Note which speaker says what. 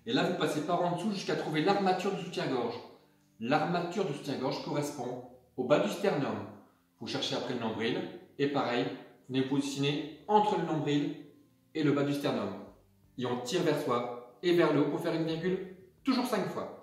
Speaker 1: Et là, vous passez par en dessous jusqu'à trouver l'armature du soutien-gorge. L'armature du soutien-gorge correspond au bas du sternum. Vous cherchez après le nombril et pareil, vous venez vous positionner entre le nombril et le bas du sternum. Et on tire vers soi et vers le haut pour faire une virgule toujours 5 fois.